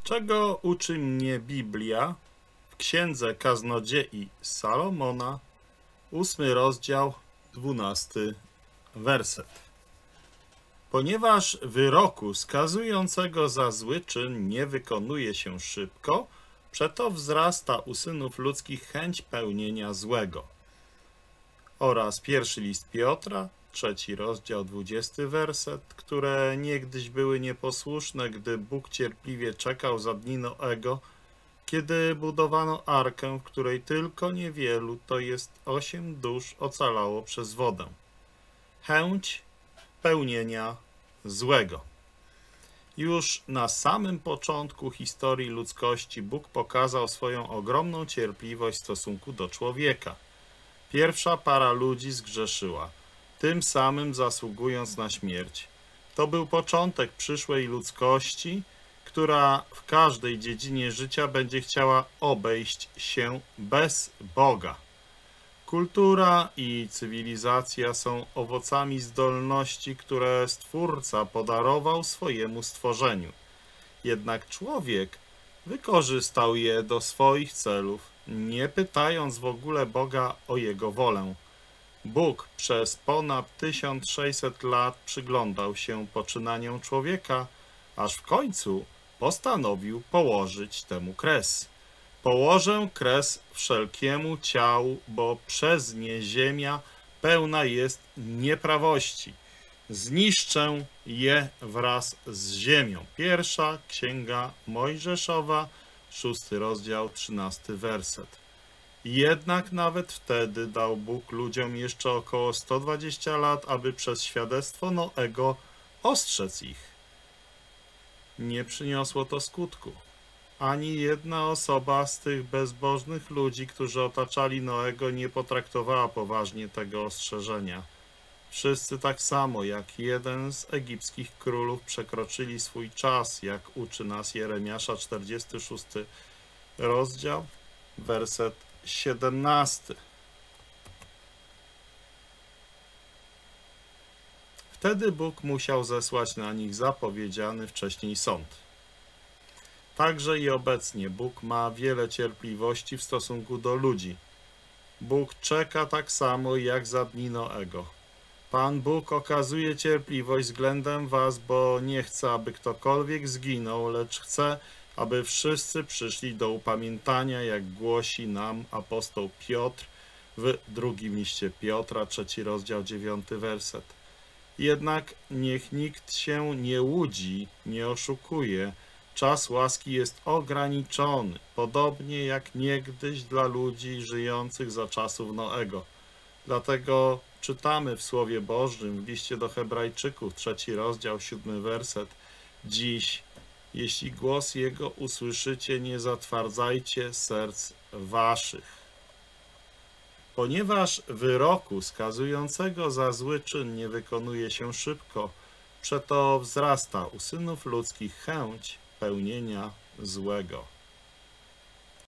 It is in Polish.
Czego uczy mnie Biblia w Księdze Kaznodziei Salomona, 8 rozdział, 12 werset. Ponieważ wyroku skazującego za zły czyn nie wykonuje się szybko, przeto wzrasta u synów ludzkich chęć pełnienia złego. Oraz pierwszy list Piotra, 3 rozdział, 20 werset, które niegdyś były nieposłuszne, gdy Bóg cierpliwie czekał za dni Noego, kiedy budowano arkę, w której tylko niewielu, to jest 8 dusz, ocalało przez wodę. Chęć pełnienia złego. Już na samym początku historii ludzkości Bóg pokazał swoją ogromną cierpliwość w stosunku do człowieka. Pierwsza para ludzi zgrzeszyła, tym samym zasługując na śmierć. To był początek przyszłej ludzkości, która w każdej dziedzinie życia będzie chciała obejść się bez Boga. Kultura i cywilizacja są owocami zdolności, które Stwórca podarował swojemu stworzeniu. Jednak człowiek wykorzystał je do swoich celów, nie pytając w ogóle Boga o jego wolę. Bóg przez ponad 1600 lat przyglądał się poczynaniom człowieka, aż w końcu postanowił położyć temu kres. Położę kres wszelkiemu ciału, bo przez nie ziemia pełna jest nieprawości. Zniszczę je wraz z ziemią. Pierwsza Księga Mojżeszowa, 6 rozdział, 13 werset. Jednak nawet wtedy dał Bóg ludziom jeszcze około 120 lat, aby przez świadectwo Noego ostrzec ich. Nie przyniosło to skutku. Ani jedna osoba z tych bezbożnych ludzi, którzy otaczali Noego, nie potraktowała poważnie tego ostrzeżenia. Wszyscy tak samo jak jeden z egipskich królów przekroczyli swój czas, jak uczy nas Jeremiasza 46 rozdział, werset 17. Wtedy Bóg musiał zesłać na nich zapowiedziany wcześniej sąd. Także i obecnie Bóg ma wiele cierpliwości w stosunku do ludzi. Bóg czeka tak samo jak za dni Noego. Pan Bóg okazuje cierpliwość względem was, bo nie chce, aby ktokolwiek zginął, lecz chce, aby wszyscy przyszli do upamiętania, jak głosi nam apostoł Piotr w drugim liście Piotra, 3 rozdział, 9 werset. Jednak niech nikt się nie łudzi, nie oszukuje. Czas łaski jest ograniczony, podobnie jak niegdyś dla ludzi żyjących za czasów Noego. Dlatego czytamy w Słowie Bożym w liście do Hebrajczyków, 3 rozdział, 7 werset. Dziś, jeśli głos Jego usłyszycie, nie zatwardzajcie serc waszych. Ponieważ wyroku skazującego za zły czyn nie wykonuje się szybko, przeto wzrasta u synów ludzkich chęć pełnienia złego.